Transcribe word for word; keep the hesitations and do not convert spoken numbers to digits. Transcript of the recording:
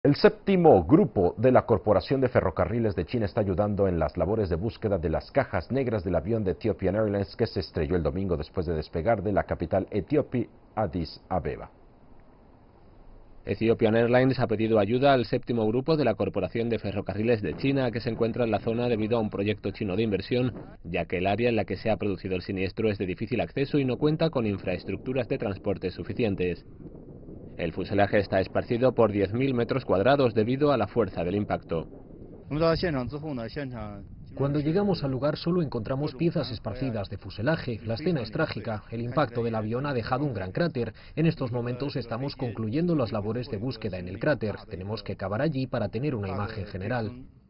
El séptimo grupo de la Corporación de Ferrocarriles de China está ayudando en las labores de búsqueda de las cajas negras del avión de Ethiopian Airlines que se estrelló el domingo después de despegar de la capital etíope, Addis Abeba. Ethiopian Airlines ha pedido ayuda al séptimo grupo de la Corporación de Ferrocarriles de China, que se encuentra en la zona debido a un proyecto chino de inversión, ya que el área en la que se ha producido el siniestro es de difícil acceso y no cuenta con infraestructuras de transporte suficientes. El fuselaje está esparcido por diez mil metros cuadrados debido a la fuerza del impacto. Cuando llegamos al lugar solo encontramos piezas esparcidas de fuselaje. La escena es trágica. El impacto del avión ha dejado un gran cráter. En estos momentos estamos concluyendo las labores de búsqueda en el cráter. Tenemos que cavar allí para tener una imagen general.